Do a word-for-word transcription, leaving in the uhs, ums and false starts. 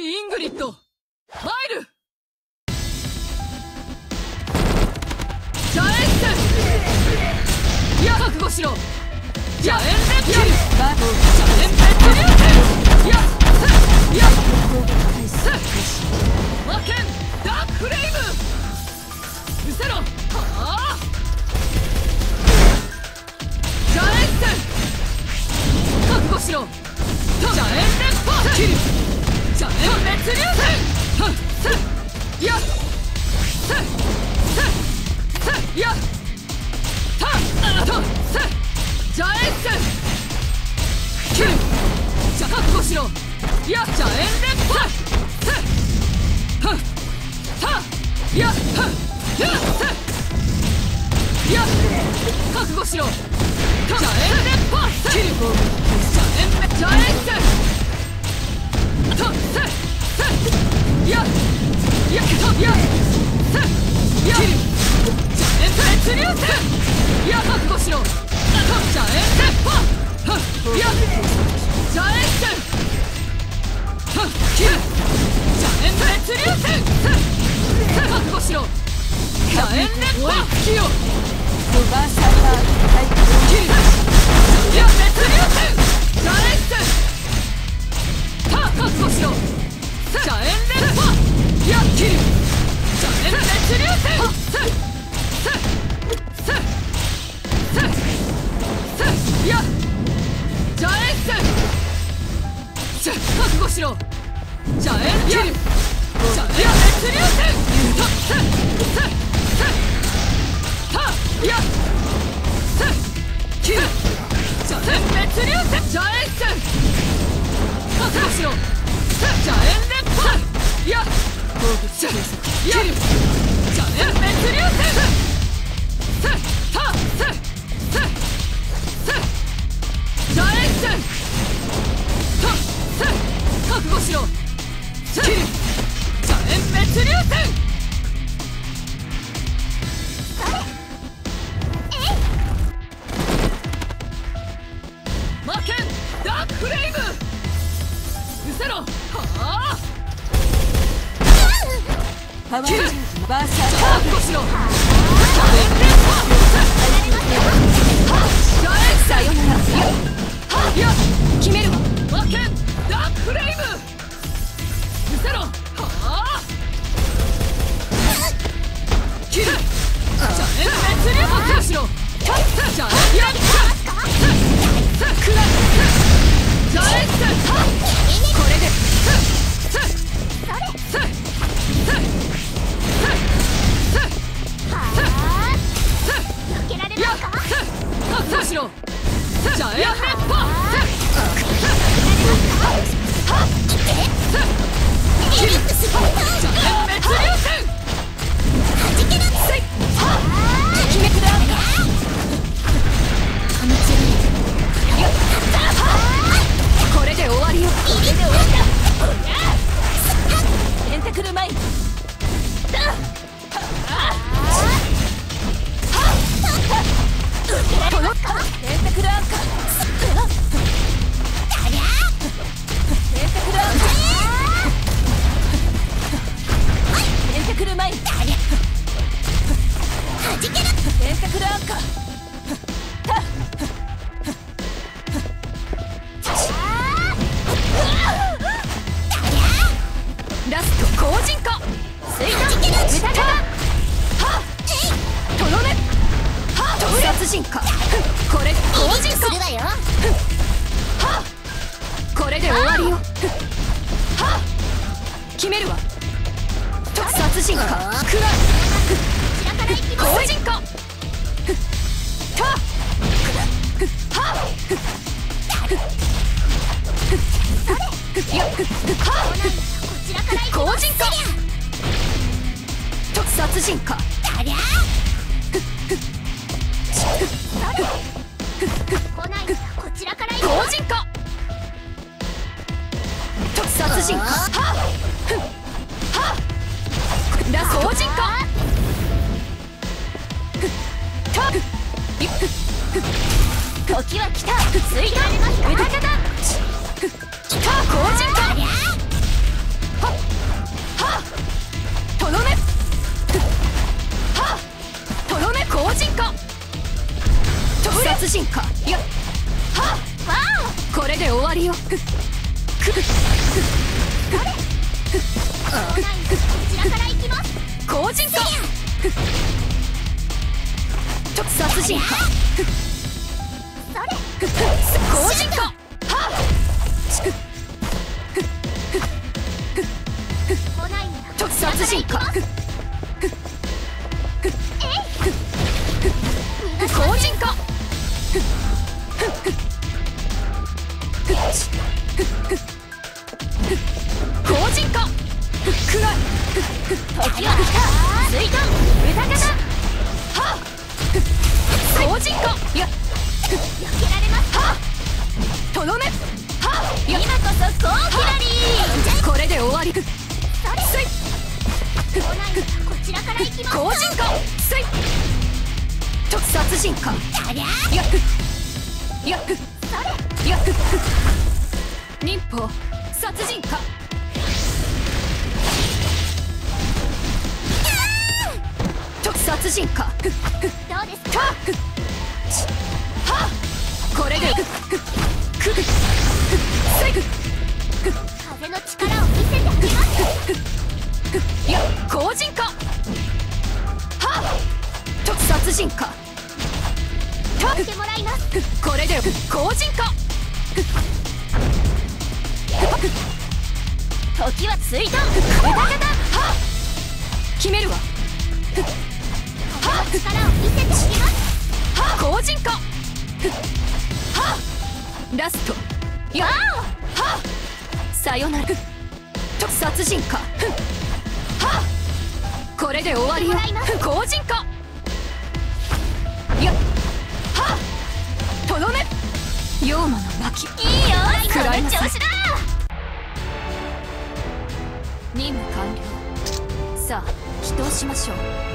きイングリッド参る。ジャエンセン、いや覚悟しろ。ジャエンレッキル、ジャエンペットリューテン、いやいや魔剣ダークフレイム、失せろ。はあ、ジャエンセン、覚悟しろ。ジャエンレッパーキル、ジャエン滅流戦、いやせせせいやたとせジャエンセンキル、じゃ覚悟しろ。いやジャエンレッパーせふんたいやふんやせいや覚悟しろ。ジャエンレッパーせキル、ジャエンジャエンセンとせせいやいやといやせいやキル、ジャエン滅流戦、いや覚悟しろ。とジャエンレッパーいやジャエンセンキル、ジャエン滅流戦せ覚悟しろ。ジャエンレッパーキヨキル、いや滅流戦ジャエンセンた覚悟しろ。ジャエンレッパーいやキル、ジャエン滅流戦せせせせせいやジャエンセンせ覚悟しろ。ジャエンキル、ジャエン滅流戦たせせせたいやせキル、ジャエン滅流戦ジャエンセン覚悟しろ。ジャエンレッパーいやせいやジャエン滅流戦せたせせせジャエンセンたせ覚悟しろ。キル、ジャエン滅流戦魔剣ダークフレイム、失せろ。はあキル、バーサー覚悟しろ。ジャエンレッパージャエンさよならいや決めるわ。魔剣ダークフレイム、失せろ。はあキル、ジャエン滅流覚悟しろ。ジャエンいやクラジャエンセンこれでせせせせ覚悟しろ。ジャエンレッパーキル、ジャエン滅流戦決めくだこれで終わりよ。これで終わったペンタクルマインペンタクルアンカーペンタクルアンカーペンタクルマインペンタクルアンカーラスト後陣化水弾歌方とどめ特殺陣化これ後陣化これで終わりよ。決めるわ。特殺陣化くら後陣化後陣化特殺陣化後陣化特殺陣化ラス後陣化時は来た水弾歌方後陣化殺人か。いやはっ、これで終わりよ。くくこちらから行きます。 後陣か。ちょ殺人か。 それ後陣か。はっ、 来ないならちょ殺人か。後陣か。後陣か。くらい時は来た。水遁歌方。 はっ、後陣か。いや避けられます。 はっ、とどめ。はっ、いや今こそ高キラリー。 これで終わり。 それすい来ないならこちらから行きます。 後陣か。すいちょ殺人か。 ありゃいやいやそれいや忍法殺人か。ちょ殺人か。 どうですか。 ははこれでくくくくせいく風の力を見せてあげます。 いや後陣か。はちょ殺人か。 来てもらいます。 これで後陣か。 時は水遁歌方。 は決めるわ。 風の力を見せてあげます。 は後陣か。はラスト。いやはさよなら。ちょ殺人か。はこれで終わりよ。後陣か。いやはとどめ。妖魔の巻。 いいよ、 食らいなさいその調子だ。 任務完了。さあ祈祷しましょう。